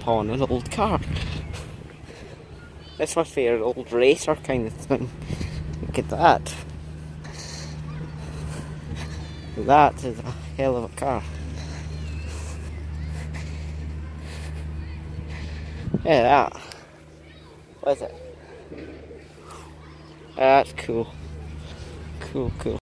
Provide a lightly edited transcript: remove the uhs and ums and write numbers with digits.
upon an old car. This must be an old racer kind of thing. Look at that. That is a hell of a car. Yeah, that. What is it? That's cool. Cool.